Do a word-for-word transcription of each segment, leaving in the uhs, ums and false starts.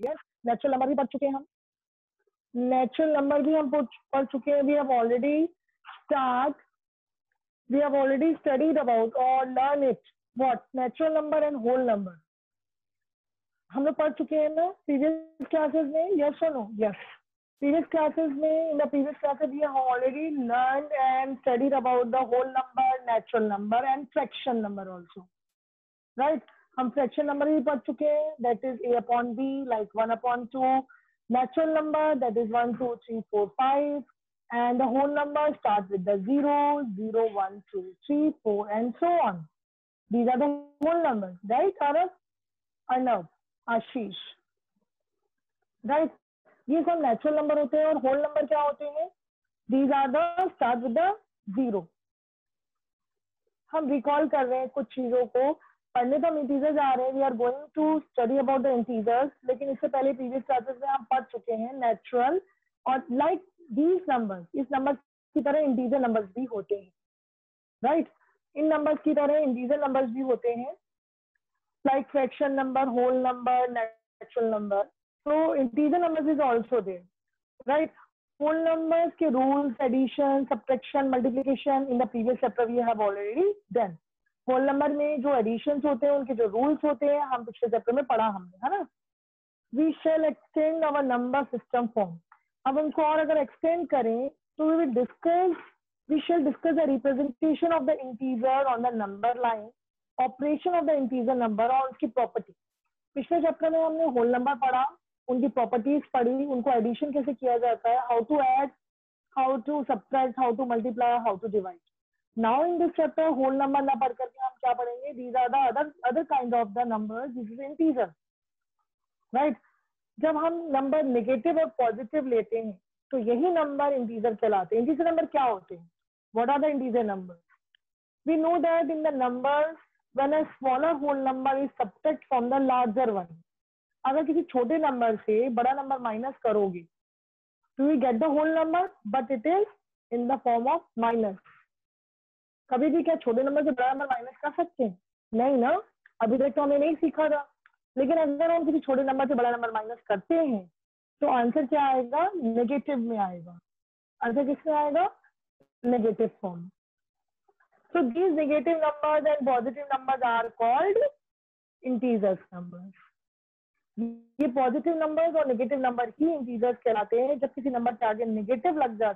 Yes, natural number भी पढ़ चुके हैं हम, नेचुरल नंबर भी हम पढ़ चुके हैं. We have already start we have already studied about और learn it what natural number and whole number. हम लोग पढ़ चुके हैं ना प्रीवियस क्लासेस में, यस और नो? यस, previous classes में in the previous classes we have already learned and studied about the whole number, natural number and fraction number also, right? हम fraction number भी पढ़ चुके हैं, that is a upon b, like one upon two. Natural number, that is one, two, three, four, five, and the whole number starts with the zero, zero, one, two, three, four, and so on. These are the whole numbers, right? Arav, Arnav, Ashish, right? ये सब natural number होते हैं. और whole number क्या होते हैं? These are the start with the zero. हम recall कर रहे हैं कुछ चीजों को. पढ़ने तो हम इंटीजर्स आ रहे हैं, we are going to study about the integers, लेकिन इससे पहले प्रीवियस क्लासेस में हम पढ़ चुके हैं नेचुरल. और लाइक दीज नंबर्स, इस नंबर की तरह इंटीजर नंबर्स भी होते हैं, राइट right? इन नंबर्स की तरह इंटीजर नंबर्स भी होते हैं, like fraction number, whole number, natural number. So integer numbers is also there, right? Whole numbers के rules, addition, subtraction, multiplication in the previous chapter we have already done. Whole number में जो additions होते हैं उनके जो rules होते हैं हम पिछले chapter में पढ़ा हमने, है ना? We shall extend our number system form. अब उनको और अगर extend करें तो we will discuss, we shall discuss the representation of the integer on the number line, operation of the integer number और उसकी property. पिछले chapter में हमने whole number पढ़ा, उनकी प्रॉपर्टीज पढ़ी, उनको एडिशन कैसे किया जाता है, how to add, how to subtract, how to multiply, how to divide. Now in this chapter whole number ना पढ़ करके हम क्या पढ़ेंगे? These are the other other kind of the numbers, this is integer, right? जब हम number negative और positive लेते हैं तो यही नंबर इंटीजर कहलाते हैं. इंटीजर नंबर क्या होते हैं? What are the integer numbers? We know that in the numbers when a smaller whole number is subtract from the larger one. अगर किसी छोटे नंबर से बड़ा नंबर माइनस करोगे तो you get the whole number, but it is in the form of minus. कभी भी क्या छोटे नंबर से बड़ा नंबर माइनस कर सकते हैं? नहीं ना, अभी तक तो हमें नहीं सीखा था. लेकिन अगर हम किसी छोटे नंबर से बड़ा नंबर माइनस करते हैं तो आंसर क्या आएगा? नेगेटिव में आएगा. आंसर किसमें आएगा? Negative form. So these negative numbers and positive numbers are called integers numbers. ये पॉजिटिव नंबर्स और नेगेटिव नंबर ही इंटीजर्स कहलाते हैं. जब किसी नंबर के आगे नेगेटिव लग जाता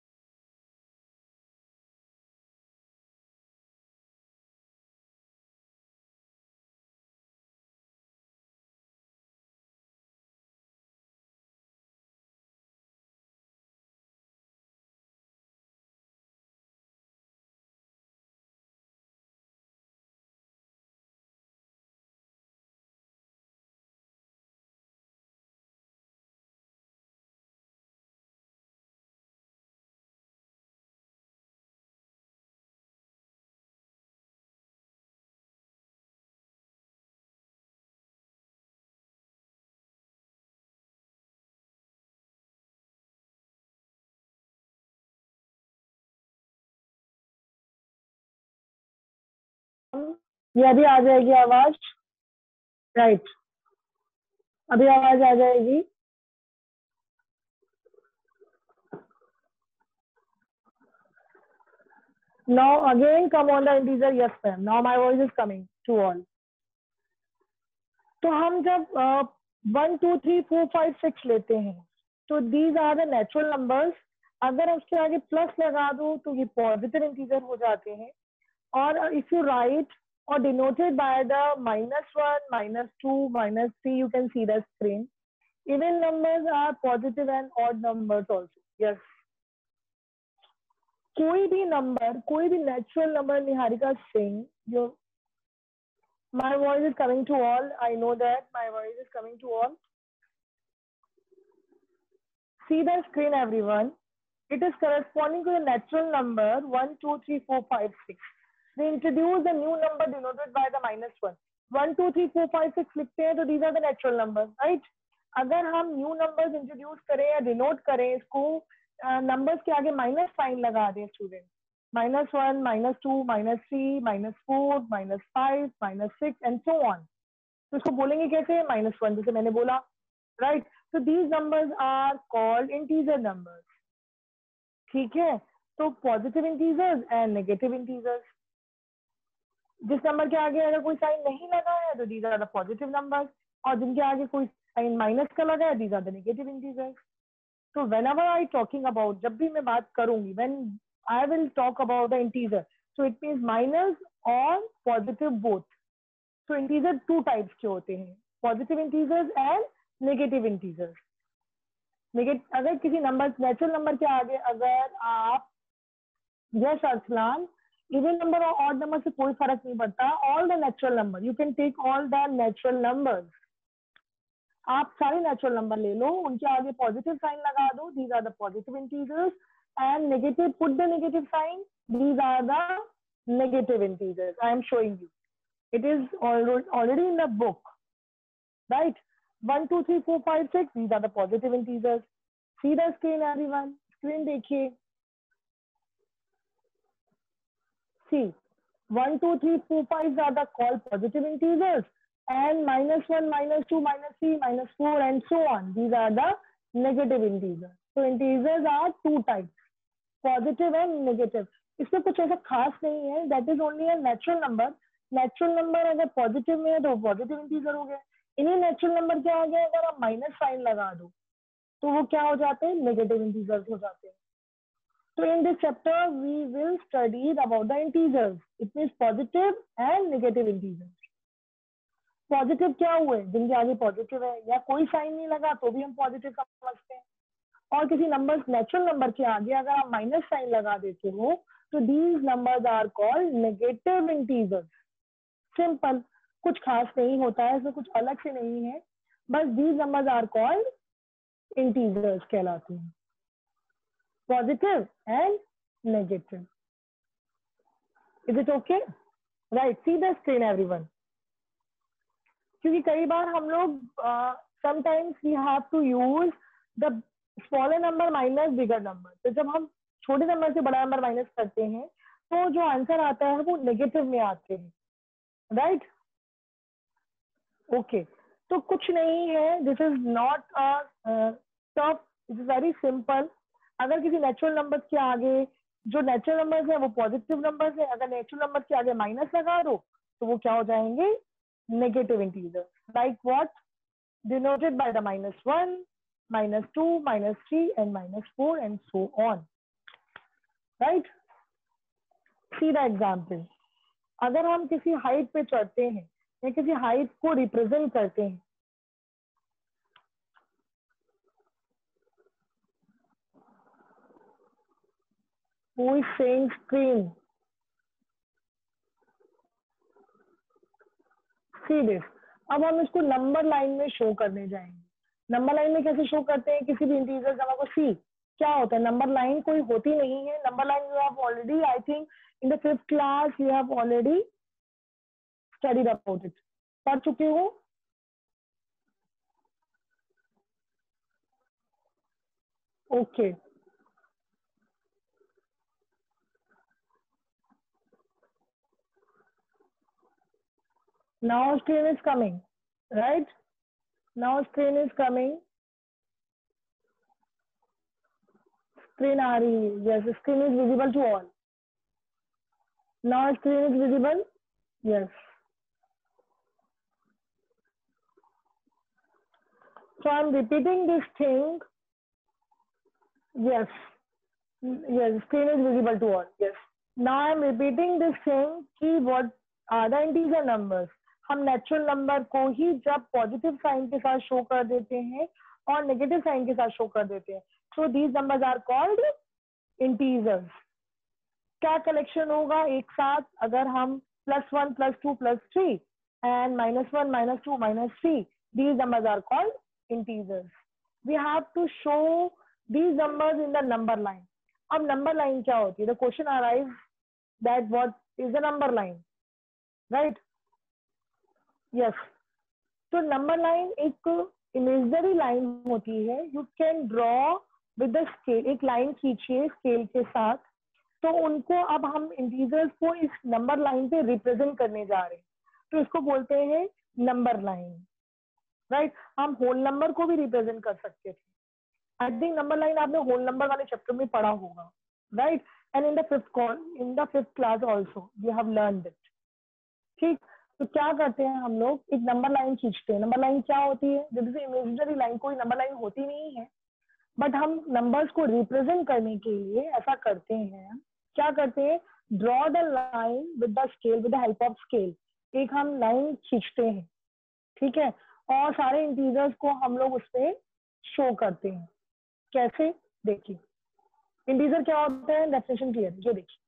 ये अभी आ जाएगी आवाज, राइट right. अभी आवाज आ जाएगी. Now again come on the integer. Yes ma'am, now my voice is coming to all. तो हम जब one two three four five six लेते हैं तो these are the natural numbers. अगर उसके आगे प्लस लगा दो तो ये पॉजिटिव इंटीजर हो जाते हैं. और if you write or denoted by the minus one, minus two, minus three, you can see the screen. Even numbers are positive and odd numbers also. Yes. कोई भी नंबर, कोई भी नेचुरल नंबर, निहारिका सिंह, जो my voice is coming to all. I know that my voice is coming to all. See the screen, everyone. It is corresponding to the natural number one, two, three, four, five, six. We introduce the new number denoted by the minus one. One, two, three, four, five, six लिखते हैं तो these are the natural numbers, right? अगर हम new numbers introduce करें या denote करें इसको numbers के आगे minus sign लगा दें student, minus one, minus two, minus three, minus four, minus five, minus six and so on. तो इसको बोलेंगे कैसे? minus one, जैसे मैंने बोला right? So these numbers are called integer numbers. ठीक है, तो positive integers and negative integers. जिस नंबर के आगे अगर कोई साइन नहीं लगा है तो these are the positive numbers, और जिनके आगे कोई साइन माइनस का लगा है these are the negative integers. तो whenever I talking about, जब भी मैं बात करूंगी, when I will talk about the integer, so it means minus और positive both. So integer two types के होते हैं, positive integers and negative integers. Negative, अगर किसी नंबर, नेचुरल नंबर के आगे अगर आप, यस अरसलान, इवन नंबर और ऑड नंबर से कोई फर्क नहीं पड़ता. All the natural number, you can take all the natural numbers. आप सारे नेचुरल नंबर ले लो, उनके आगे पॉजिटिव साइन लगा दो, these are the positive integers, and negative, put the negative sign, these are the negative integers. I am showing you, it is already in the book, right? One two three four five six, these are the positive integers. See the screen everyone, screen देखिए. See one two three four five are the called positive integers, and minus one, minus two, minus three, minus four, and so on. These are the negative integers. So integers are two types, positive and negative. इसमें कुछ ऐसा खास नहीं है. That is only a natural number. Natural number अगर positive में है तो positive integer हो गया. इन्हीं natural number के आगे अगर आप minus sign लगा दो तो वो क्या हो जाते हैं? Negative integers हो जाते हैं. So in this chapter we will study about the integers. It means positive and negative integers. Positive क्या हुए? जिनके आगे पॉजिटिव है या कोई साइन नहीं लगा तो भी हम पॉजिटिव समझते हैं. और किसी नंबर, नेचुरल नंबर के आगे अगर आप माइनस साइन लगा देते हो तो these numbers are called negative integers. Simple, कुछ खास नहीं होता है, इसमें कुछ अलग से नहीं है, बस these numbers are called integers कहलाते हैं, positive and negative. Is it okay? Right, see the screen everyone. क्योंकि कई बार हम लोग sometimes we have to use the smaller number minus bigger number. तो जब हम छोटे नंबर से बड़ा नंबर माइनस करते हैं तो जो आंसर आता है वो नेगेटिव में आते हैं, राइट? ओके, तो कुछ नहीं है, this is not a tough, it is very simple. अगर किसी नेचुरल नंबर के आगे, जो नेचुरल नंबर्स है वो पॉजिटिव नंबर्स है, अगर नेचुरल नंबर के आगे माइनस लगा दो तो वो क्या हो जाएंगे? Negative integers. Like what? Denoted by the minus one, minus two, minus three, and minus four, and so on. Right? See the example. अगर हम किसी हाइट पे चढ़ते हैं या किसी हाइट को रिप्रेजेंट करते हैं, who is saying screen? See this. अब हम इसको नंबर लाइन में शो करने जाएंगे. नंबर लाइन में कैसे शो करते हैं किसी भी इंटीजर का? को सी क्या होता है? नंबर लाइन कोई होती नहीं है. Number line you have already, I think in the fifth class you have already studied about it. पढ़ चुके हो? Okay, now screen is coming, right? Now screen is coming. Screen आ रही है. Yes, screen is visible to all. Now screen is visible. Yes. So I'm repeating this thing. Yes. Yes, screen is visible to all. Yes. Now I'm repeating this thing कि what are the integer numbers. हम natural number को ही जब positive sign के साथ show कर देते हैं और नेगेटिव साइन के साथ शो कर देते हैं, so these numbers are called integers. क्या कलेक्शन होगा एक साथ? अगर हम plus one, plus two, plus three and minus one, minus two, minus three, these numbers are called integers. We have to show these numbers in the number line. अब number line क्या होती है? The question arise that what is the number line, right? Yes. तो number line एक imaginary line होती है. You can draw with the scale. एक line खींचिए स्केल के साथ, तो उनको अब हम इंटीजर्स को इस नंबर लाइन पे रिप्रेजेंट करने जा रहे हैं, तो इसको बोलते हैं नंबर लाइन. Right right? हम होल नंबर को भी रिप्रेजेंट कर सकते थे. आई थिंक नंबर लाइन आपने होल नंबर वाले चैप्टर में पढ़ा होगा, right. And in the fifth in the fifth class also we have learn it. ठीक, तो क्या करते हैं हम लोग, एक नंबर लाइन खींचते हैं. नंबर लाइन क्या होती है, जैसे इमेजिनरी लाइन, कोई नंबर लाइन होती नहीं है, बट हम नंबर्स को रिप्रेजेंट करने के लिए ऐसा करते हैं. क्या करते हैं, draw the line with the scale, with the help of scale. एक हम लाइन खींचते हैं, ठीक है, और सारे इंटीजर्स को हम लोग उस पर शो करते हैं. कैसे, देखिए इंटीजर क्या होता है, डेफिनेशन क्लियर. ये देखिए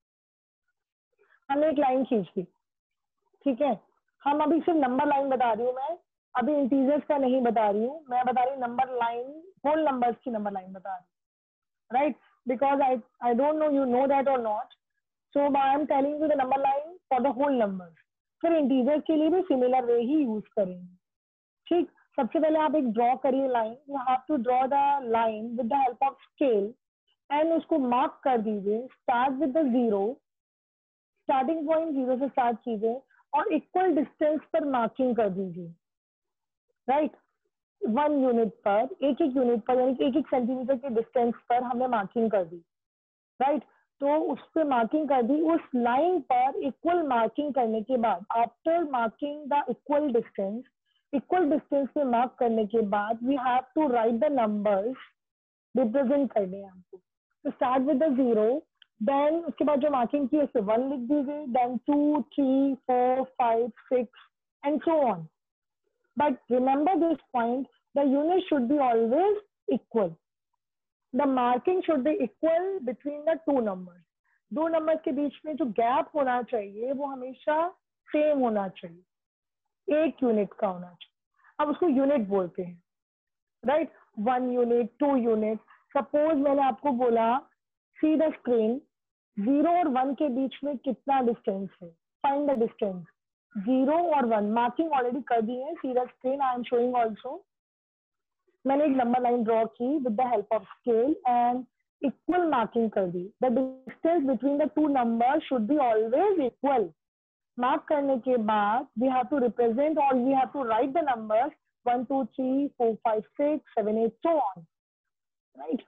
हमने एक लाइन खींच दी, ठीक है. हम अभी सिर्फ नंबर लाइन बता रही हूँ मैं, अभी इंटीजर्स का नहीं बता रही हूँ मैं, बता रही हूँ नंबर लाइन, होल नंबर्स की नंबर लाइन बता रही हूँ, right. Because I I don't know you know that और not, so I am telling you the number line for the whole numbers. फिर इंटीजर्स के लिए भी सिमिलर वे ही use करेंगे. ठीक, सबसे पहले आप एक ड्रॉ करिए line. You have to draw the line with the help of scale and उसको मार्क कर दीजिए. Start with the zero, starting point zero से स्टार्ट कीजिए और इक्वल डिस्टेंस पर मार्किंग कर दीजिए, राइट. वन यूनिट पर, एक एक यूनिट पर, यानी एक एक सेंटीमीटर के डिस्टेंस पर हमने मार्किंग कर दी, राइट. तो उस पर मार्किंग कर दी. उस लाइन पर इक्वल मार्किंग करने के बाद, after marking the equal distance, equal distance पे मार्क करने के बाद we have to write the numbers represent करने हैं हमको. तो start with the zero, then उसके बाद जो मार्किंग की उससे वन लिख दीजिए, then two, three, four, five, six and so on. But remember this point, the unit should be always equal. The marking should be equal between the two numbers. दो numbers के बीच में जो gap होना चाहिए वो हमेशा सेम होना चाहिए, एक यूनिट का होना चाहिए. अब उसको यूनिट बोलते हैं, right. One unit, two unit. Suppose मैंने आपको बोला सी द स्क्रीन, जीरो और वन के बीच में कितना डिस्टेंस है, फाइंड द डिस्टेंस. जीरो और वन, मार्किंग ऑलरेडी कर दी है. See the screen, I am showing also. मैंने एक नंबर लाइन ड्रॉ की with the help of scale and equal marking कर दी. The distance between the two number should be always equal. Mark करने के बाद वी हैव टू रिप्रेजेंट और we have to write the numbers one, two, three, four, five, six, seven, eight, so on, right.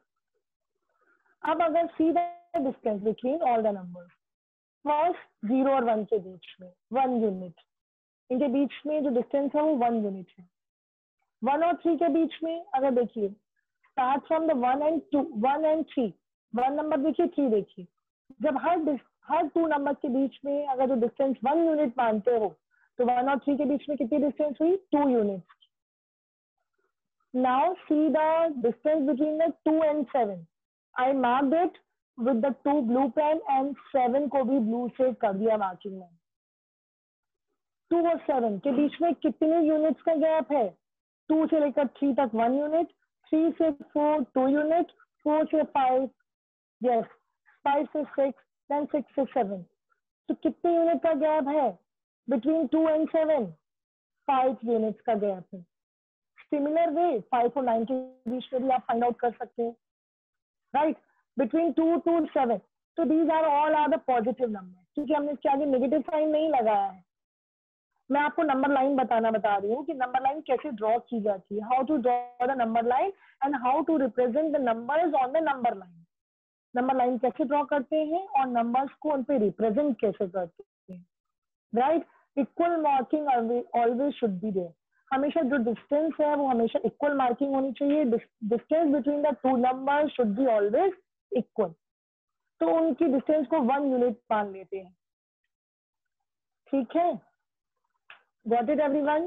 अब अगर see the distance between all the numbers, first zero और one के बीच में one unit, इनके बीच में जो डिस्टेंस है वो वन यूनिट है. वन और थ्री के बीच में अगर देखिए, start from the one and two, one and three, one number देखिए, थ्री देखिए. जब हर हर टू नंबर के बीच में अगर जो डिस्टेंस वन यूनिट मानते हो, तो वन और थ्री के बीच में कितनी डिस्टेंस हुई, two unit. Now see the distance between the two and seven. I marked it with the two blue pen and seven को भी ब्लू से कर दिया मार्किंग में. टू और सेवन के बीच में कितने यूनिट्स का गैप है, टू से लेकर थ्री तक वन यूनिट, थ्री से फोर टू यूनिट, फोर से फाइव, यस, फाइव से सिक्स, देन सिक्स से सेवन. तो कितने यूनिट का गैप है between two and seven, five units का गैप है. सिमिलर वे फाइव और नाइन के बीच में भी आप फाइंड आउट कर सकते हैं, right. Between two to seven. तो these are all are the positive number, क्योंकि हमने इसके आगे नेगेटिव साइन नहीं लगाया है. मैं आपको नंबर लाइन बताना बता रही हूँ कि नंबर लाइन कैसे ड्रॉ की जाती है, how to draw the number line and how to represent the numbers on the number line. Number line कैसे ड्रॉ करते हैं और नंबर्स को उन पे रिप्रेजेंट कैसे करते हैं, right. Equal marking always should be there. हमेशा जो डिस्टेंस है वो हमेशा इक्वल मार्किंग होनी चाहिए. Distance between the two number should be always equal. तो उनकी डिस्टेंस को वन यूनिट मान लेते हैं, ठीक है. Got it everyone?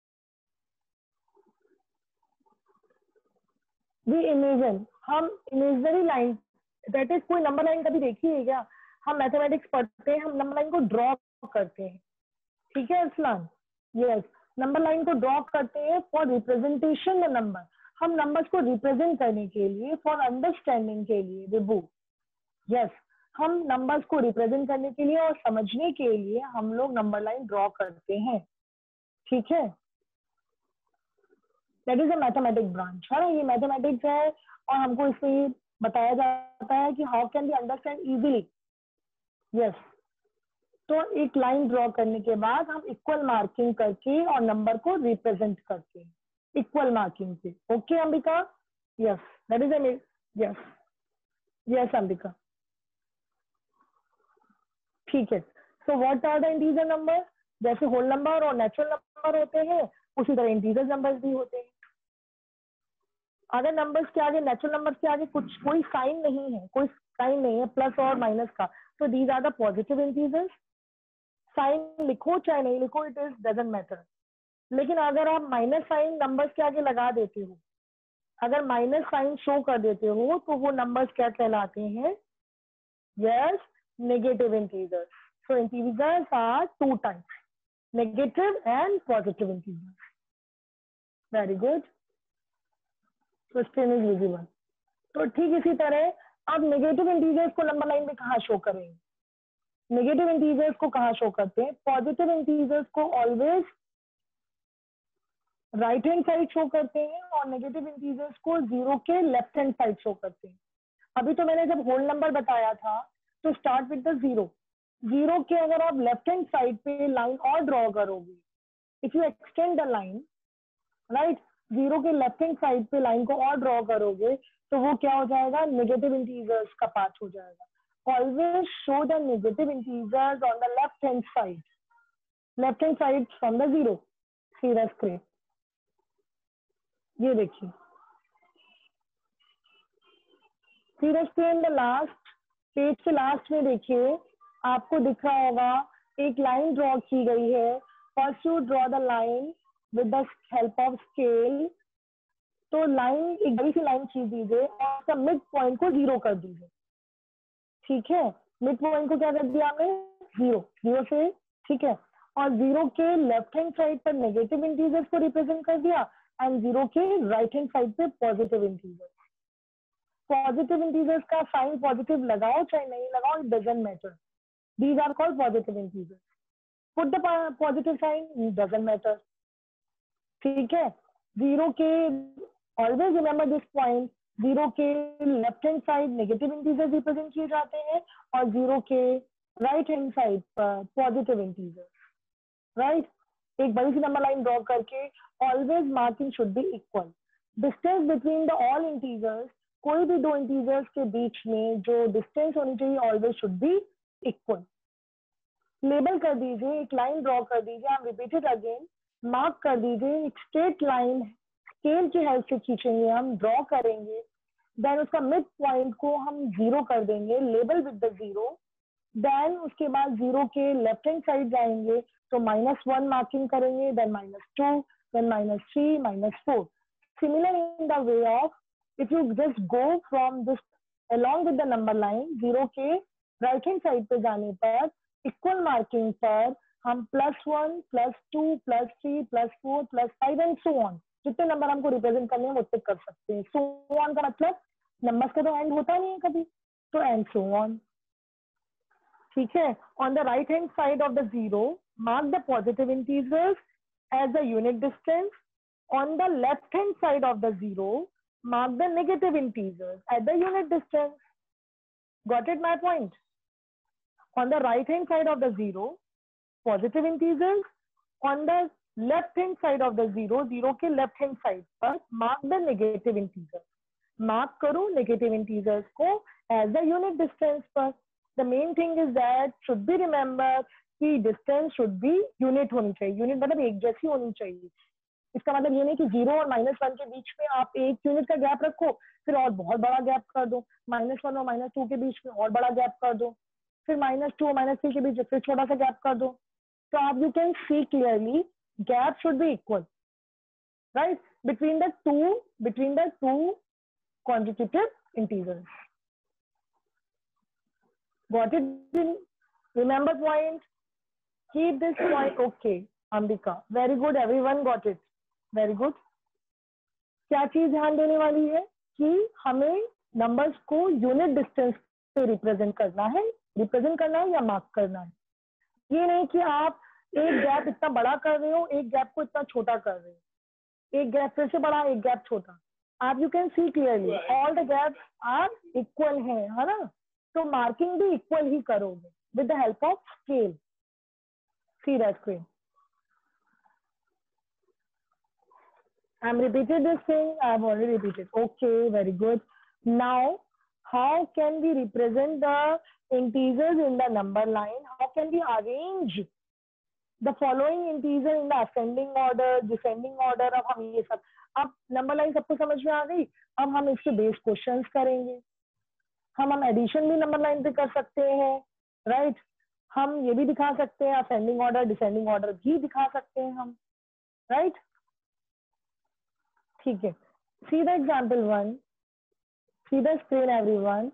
We imagine, हम इमेजनरी लाइन, दैट इज कोई नंबर लाइन कभी देखी है क्या? हम मैथमेटिक्स पढ़ते हैं, हम नंबर लाइन को ड्रॉ करते हैं, ठीक है अरसलान? यस, नंबर लाइन को ड्रॉ करते हैं फॉर रिप्रेजेंटेशन द नंबर. हम नंबर्स को रिप्रेजेंट करने के लिए, फॉर अंडरस्टैंडिंग के लिए, विभू, यस, हम नंबर्स को रिप्रेजेंट करने के लिए और समझने के लिए हम लोग नंबर लाइन ड्रॉ करते हैं, ठीक है. That is a mathematic branch, है ना. ये मैथमेटिक्स है और हमको इसमें बताया जाता है कि how can be understand easily. Yes, तो एक लाइन ड्रॉ करने के बाद हम इक्वल मार्किंग करके और नंबर को रिप्रेजेंट करते हैं, इक्वल मार्किंग पे। Okay Ambika, yes that is a, yes yes Ambika, ठीक है। So what are the integer number? जैसे होल नंबर और नेचुरल नंबर होते हैं उसी तरह इंटीजर नंबर्स भी होते हैं। अगर नंबर्स के आगे, नेचुरल नंबर्स के आगे कुछ कोई साइन नहीं है, कोई साइन नहीं है प्लस और माइनस का, तो these are the positive integers. Sign लिखो चाहे नहीं लिखो, इट इज डजंट मैटर। लेकिन अगर आप माइनस साइन नंबर्स के आगे लगा देते हो, अगर माइनस साइन शो कर देते हो, तो वो नंबर्स क्या कहलाते हैं? Yes, negative integers. So integers are two types, negative and positive integers. Very good, question is easy one. तो ठीक इसी तरह आप नेगेटिव इंटीजर्स को नंबर लाइन में कहाँ शो करेंगे? नेगेटिव इंटीजर्स को कहाँ शो करते हैं? पॉजिटिव इंटीजर्स को always right hand side show करते हैं और नेगेटिव इंटीजर्स को जीरो के लेफ्ट हैंड साइड शो करते हैं। अभी तो मैंने जब होल नंबर बताया था तो start with the zero. Zero के अगर आप लेफ्ट हैंड साइड पे लाइन और ड्रॉ करोगे, if you extend the line, right, zero के लेफ्ट हैंड साइड पे लाइन को और ड्रॉ करोगे तो वो क्या हो जाएगा? नेगेटिव इंटीजर्स का पार्ट हो जाएगा। Always show the negative integers on the left hand side, left hand side from the zero. See the screen, ये देखिए, see the screen, the last page के लास्ट में देखिए, आपको दिख रहा होगा एक लाइन ड्रॉ की गई है। First you draw the line with the help of scale. तो लाइन, एक बड़ी सी लाइन खींच दीजिए और उसका मिड पॉइंट को जीरो कर दीजिए। ठीक है, मिड पॉइंट को क्या कर दिया आपने? जीरो, जीरो से, ठीक है। और जीरो के लेफ्ट हैंड साइड पर नेगेटिव इंटीजर्स को रिप्रेजेंट कर दिया एंड जीरो के राइट हैंड साइड पे पॉजिटिव इंटीजर्स। पॉजिटिव इंटीजर्स का साइन पॉजिटिव लगाओ चाहे नहीं लगाओ, it doesn't matter, these are called positive integers. Put the positive sign, doesn't matter, ठीक है। जीरो के, always remember this point, zero के left hand side negative integers represent किए जाते हैं और जीरो के राइट हैंड साइड पर पॉजिटिव इंटीजर्स, राइट। एक बड़ी सी नंबर लाइन ड्रॉ करके always marking should be equal. Distance between the all integers, कोई भी दो इंटीजर्स के बीच में जो डिस्टेंस होनी चाहिए always should be equal. Label कर दीजिए, एक लाइन ड्रॉ कर दीजिए, आप रिपीट इट अगेन, मार्क कर दीजिए, एक स्ट्रेट लाइन स्केल की हेल्प से खींचेंगे, हम ड्रॉ करेंगे, देन उसका मिड पॉइंट को हम जीरो कर देंगे, label with the zero. Then उसके बाद जीरो के लेफ्ट हैंड साइड जाएंगे तो माइनस वन मार्किंग करेंगे, then minus two, then minus three, minus four. Similar in the way of, if you just go from this along with the number line, zero के right hand side पे जाने पर equal marking पर हम plus one, plus two, plus three, plus four, plus five and so on, जितने number हमको represent करने हैं वो तक कर सकते हैं। सो ऑन का मतलब नंबर्स का तो एंड होता नहीं है कभी, तो एंड सो ऑन, ठीक है। On the right hand side of the zero, mark the positive integers as the unit distance. On the left hand side of the zero, mark the negative integers at the unit distance. Got it my point? On the right hand side of the zero, positive integers. On the left hand side of the zero, zero के left hand side पर mark the negative integers. Mark करो negative integers को as the unit distance पर. The main thing is that should be remember कि distance should be unit होनी चाहिए. Unit मतलब एक जैसी होनी चाहिए. इसका मतलब ये नहीं कि जीरो और माइनस वन के बीच में आप एक यूनिट का गैप रखो फिर और बहुत बड़ा गैप कर दो, माइनस वन और माइनस टू के बीच में और बड़ा गैप कर दो, फिर माइनस टू और माइनस थ्री के बीच फिर छोटा सा गैप कर दो। तो आप you can see clearly gap should be equal, right, between the two between the two consecutive integers. Got it? Remember point, keep this point. Okay Ambika, very good, everyone got it, very good. क्या चीज ध्यान देने वाली है कि हमें numbers को unit distance पे रिप्रेजेंट करना है, रिप्रेजेंट करना है या मार्क करना है। ये नहीं कि आप एक गैप इतना बड़ा कर रहे हो, एक गैप को इतना छोटा कर रहे हो, एक गैप फिर से बड़ा, एक गैप छोटा। आप you can see clearly all the gaps are equal है, है ना। तो मार्किंग भी इक्वल ही करोगे with the help of scale. See that screen. I'm repeated this thing. I've already repeated. Okay, very good. Now, how can we represent the integers in the number line? How can we arrange the following integer in the ascending order, descending order? अब हम ये सब, अब number line सबको समझ में आ गई. अब हम इसके बेस क्वेश्चंस करेंगे. हम हम एडिशन भी नंबर लाइन पे कर सकते हैं, राइट right? हम ये भी दिखा सकते हैं, असेंडिंग ऑर्डर डिसेंडिंग ऑर्डर भी दिखा सकते हैं हम, राइट right? ठीक है. See the example one, see the screen everyone.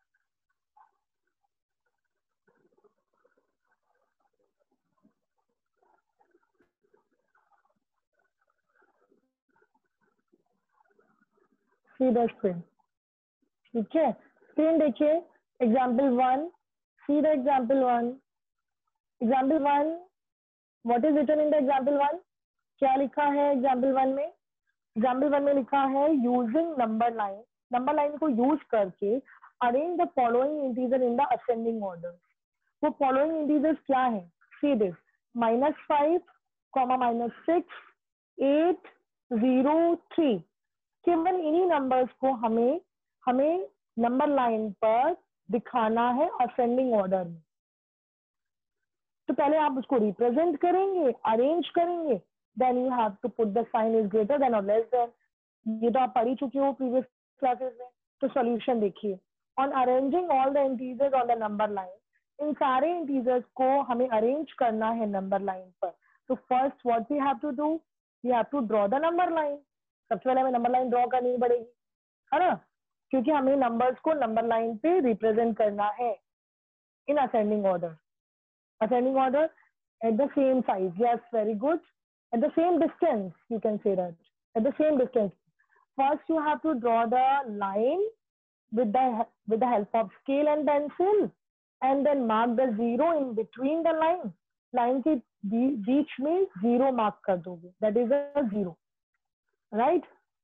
See the screen. ठीक है, स्क्रीन देखिए. Example one, see the example one. Example one, what is written in the example one? क्या लिखा है एग्जाम्पल वन में? Example one में लिखा है using number line. Number line को यूज करके arrange the following integer in the ascending order. वो फॉलोइंग इंटीजर्स क्या है? See this, minus five, comma minus six, eight, zero, three. केवल इन्हीं नंबर्स को हमें हमें नंबर लाइन पर दिखाना है असेंडिंग ऑर्डर में. तो पहले आप उसको रिप्रेजेंट करेंगे, अरेंज करेंगे, then you have to put the sign is greater than और लेस देन. ये तो आप पढ़ ही चुके हो प्रीवियस क्लासेस में. तो सॉल्यूशन देखिए. On arranging all the integers on the number line, इन सारे इंटीजर्स को हमें अरेंज करना है नंबर लाइन पर. तो first what we have to do, we have to draw the number line. सबसे पहले हमें नंबर लाइन ड्रॉ करनी पड़ेगी, है ना, क्योंकि हमें नंबर्स को नंबर लाइन पे रिप्रेजेंट करना है in ascending order. Ascending order at the same size. Yes, very good. At the same distance, you can say that. At the same distance. First, you have to draw the line with the with the help of scale and pencil, and then mark the zero in between the line. Line के बीच में zero mark कर दोगे. That is a zero, right?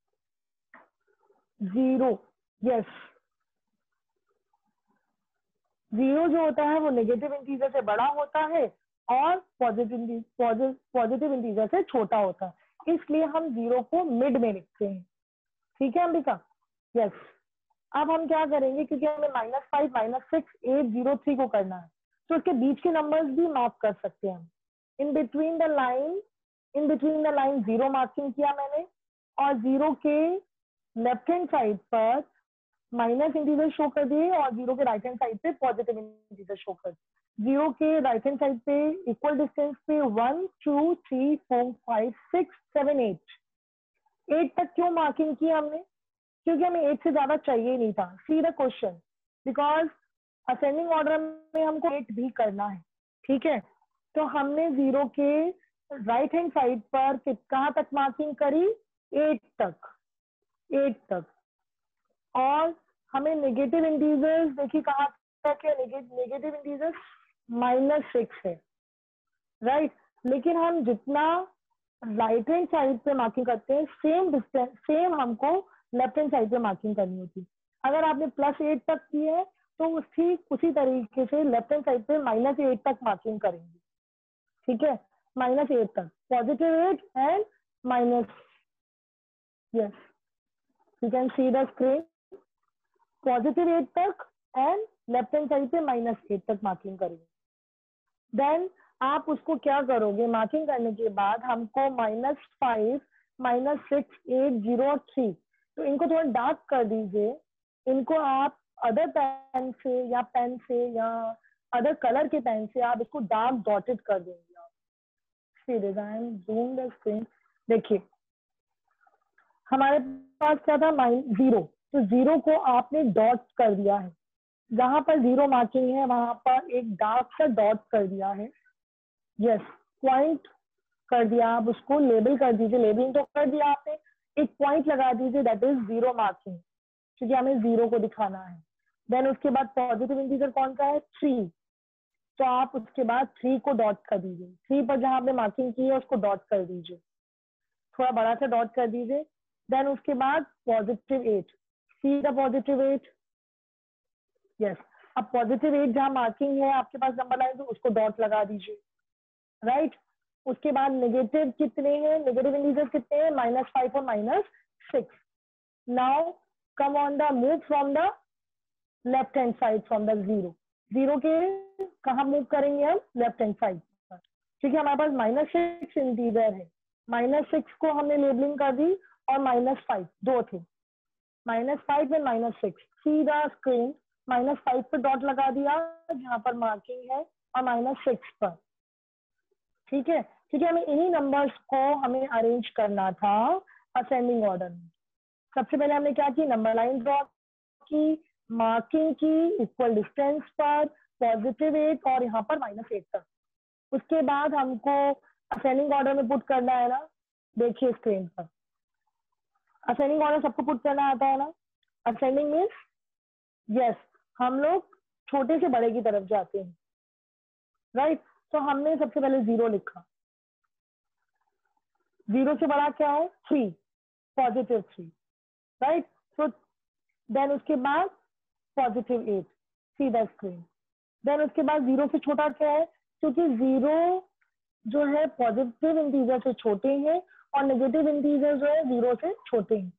Zero. Yes. Zero जो होता है वो negative integer से बड़ा होता है और पॉजिटिव पॉजिटिव इंटीजर से छोटा होता है. इसलिए हम जीरो को मिड में लिखते हैं. ठीक है अंबिका? यस. अब हम क्या करेंगे, क्योंकि हमें minus five, minus six, eight, zero, three को करना है, तो उसके बीच के नंबर्स भी मार्क कर सकते हैं हम. In between the line, in between the line zero marking किया मैंने, और जीरो के लेफ्ट हैंड साइड पर माइनस इंटीजर शो कर दिए और जीरो के राइट हैंड साइड पे पॉजिटिव इंटीजर शो कर दिए. जीरो के राइट हैंड साइड पे इक्वल डिस्टेंस पे one, two, three, four, five, six, seven, eight. Eight तक क्यों मार्किंग की हमने? क्योंकि हमें एट से ज्यादा चाहिए नहीं था. See the question, because ascending order में हमको एट भी करना है. ठीक है, तो हमने जीरो के राइट हैंड साइड पर कहाँ तक मार्किंग करी? एट तक. एट तक. और हमें नेगेटिव इंटीजर्स देखिए कहाँ तक है. नेगेटिव इंटीजर्स माइनस सिक्स है, राइट right? लेकिन हम जितना राइट हैंड साइड पे मार्किंग करते हैं, सेम डिस्टेंस सेम हमको लेफ्ट हैंड साइड पे मार्किंग करनी होती. अगर आपने प्लस एट तक की है तो उसी उसी तरीके से लेफ्ट हैंड साइड पे माइनस एट तक मार्किंग करेंगे. ठीक है, माइनस एट तक, positive eight and minus. Yes, you can see the screen. Positive eight तक एंड लेफ्ट हैंड साइड पे माइनस एट तक मार्किंग करेंगे. देन आप उसको क्या करोगे, मार्किंग करने के बाद हमको minus five, minus six, eight, zero और थ्री, तो इनको थोड़ा डार्क कर दीजिए. इनको आप अदर पेन से या पेन से या अदर कलर के पेन से आप इसको डार्क डॉटेड कर देंगे. आप डिजाइन जूम द स्क्रीन. देखिए हमारे पास क्या था, जीरो, तो जीरो को आपने डॉट कर दिया है. जहां पर जीरो मार्किंग है वहां पर एक डार्क सा डॉट कर दिया है. यस, पॉइंट कर दिया. आप उसको लेबल कर दीजिए. लेबलिंग तो कर दिया आपने, एक पॉइंट लगा दीजिए, दैट इज जीरो मार्किंग, क्योंकि हमें जीरो को दिखाना है. देन उसके बाद पॉजिटिव इंटीजर कौन सा है? थ्री. तो आप उसके बाद थ्री को डॉट कर दीजिए. थ्री पर जहां आपने मार्किंग की है उसको डॉट कर दीजिए, थोड़ा बड़ा सा डॉट कर दीजिए. देन उसके बाद positive eight. See the positive eight. Yes, अब पॉजिटिव एट जहां मार्किंग है आपके पास नंबर लाइन, तो उसको डॉट लगा दीजिए. Right right? उसके बाद नेगेटिव कितने हैं, नेगेटिव इंटीजर्स कितने हैं, माइनस फाइव और minus six. Now come on the move from the left hand side from the zero. Zero के कहाँ मूव करेंगे हम, लेफ्ट हैंड साइड पर, क्योंकि हमारे पास माइनस सिक्स इंटीजर है. माइनस सिक्स को हमने लेबलिंग कर दी और माइनस फाइव दो थे, minus five and minus six. See the screen, minus five पर डॉट लगा दिया जहां पर मार्किंग है और माइनस सिक्स पर. ठीक है, क्योंकि हमें इन्हीं नंबर्स को हमें अरेंज करना था असेंडिंग ऑर्डर में. सबसे पहले हमने क्या की, नंबर लाइन ड्रॉ की, मार्किंग की इक्वल डिस्टेंस पर, पॉजिटिव एट और यहाँ पर माइनस एट तक. उसके बाद हमको असेंडिंग ऑर्डर में पुट करना है ना. देखिए स्क्रीन पर असेंडिंग ऑर्डर सबको पुट करना आता है ना. असेंडिंग मीन्स यस, हम लोग छोटे से बड़े की तरफ जाते हैं, राइट right? तो हमने सबसे पहले जीरो लिखा. जीरो से बड़ा क्या है, थ्री, पॉजिटिव थ्री, राइट. तो देन उसके बाद positive eight, see the screen. Then उसके बाद जीरो से छोटा क्या है, क्योंकि जीरो जो है पॉजिटिव इंटीजर से छोटे हैं और नेगेटिव इंटीजर जो है जीरो से छोटे हैं.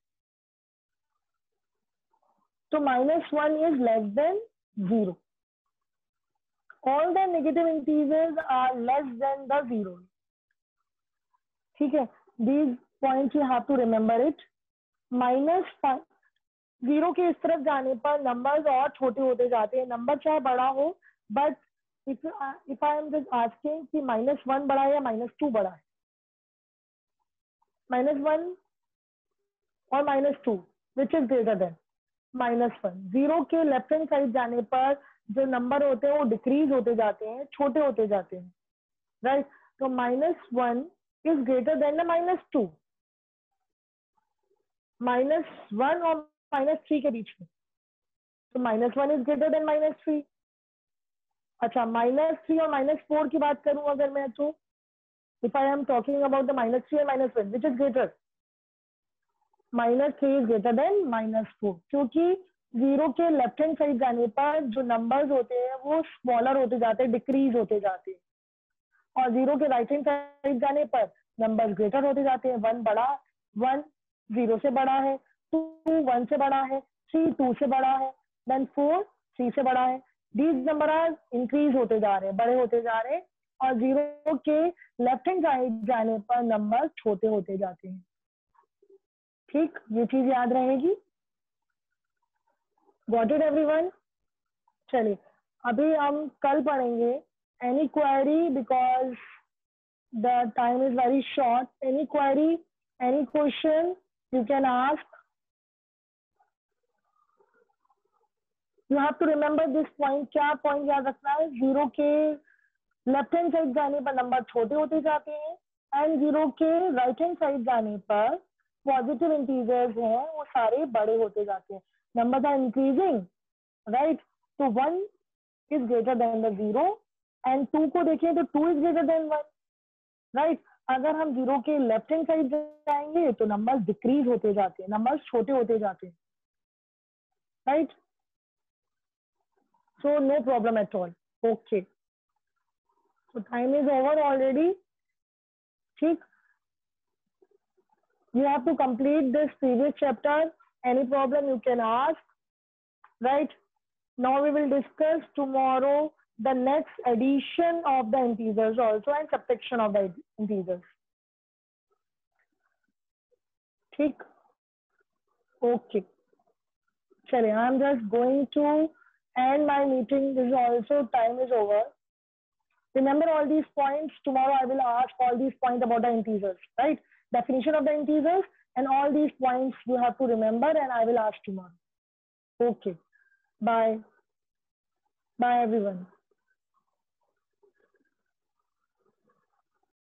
तो minus one is less than zero. All the negative integers are less than the zero. ठीक है, these points you have to remember it. Minus जीरो के इस तरफ जाने पर नंबर्स और छोटे होते जाते हैं. नंबर चाहे बड़ा हो, but if if I am just asking कि माइनस वन बड़ा है या माइनस टू बड़ा है, माइनस वन और minus two which is greater than minus one. Zero के लेफ्ट हैंड साइड जाने पर जो नंबर होते हैं वो डिक्रीज होते जाते हैं, छोटे होते जाते हैं, राइट. तो minus one is greater than the minus two. Minus one और माइनस थ्री के बीच में, तो minus one is greater than minus three. अच्छा, माइनस थ्री और माइनस फोर की बात करूं अगर मैं, तो if I am talking about the minus three और minus one, which is greater, minus three is greater than minus four. क्योंकि जीरो के लेफ्ट हैंड साइड जाने पर जो नंबर्स होते हैं वो स्मॉलर होते जाते हैं, डिक्रीज होते जाते हैं, और जीरो के राइट हैंड साइड जाने पर नंबर्स ग्रेटर होते जाते हैं. वन बड़ा, वन जीरो से बड़ा है, टू वन से बड़ा है, थ्री टू से बड़ा है, देन फोर थ्री से बड़ा है. दीज नंबर आर इंक्रीज होते जा रहे हैं, बड़े होते जा रहे हैं, और जीरो के लेफ्ट हैंड साइड जाने पर नंबर छोटे होते जाते हैं. ठीक, ये चीज याद रहेगी. Got it everyone? चलिए अभी हम कल पढ़ेंगे any query, because the time is very short. Any query, any question you can ask. You have to remember this point. क्या पॉइंट याद रखना है, जीरो के लेफ्ट हैंड साइड जाने पर नंबर छोटे होते जाते हैं, एंड जीरो के राइट हैंड साइड जाने पर पॉजिटिव इंटीजर्स हैं वो सारे बड़े होते जाते हैं. Numbers are increasing, right. तो one is greater than the zero, and two को देखें तो two is greater than one, right. अगर हम जीरो के लेफ्ट हैंड साइड जाएंगे तो नंबर्स डिक्रीज होते जाते हैं, नंबर्स छोटे होते जाते हैं, right. So no problem at all. Okay, so time is over already. ठीक, you have to complete this previous chapter. Any problem you can ask, right. Now we will discuss tomorrow the next addition of the integers also and subtraction of the integers. ठीक, okay. चलिए, I am just going to end my meeting. This is also time is over. Remember all these points. Tomorrow I will ask all these points about the integers, right? Definition of the integers and all these points you have to remember, and I will ask tomorrow. Okay. Bye. Bye everyone.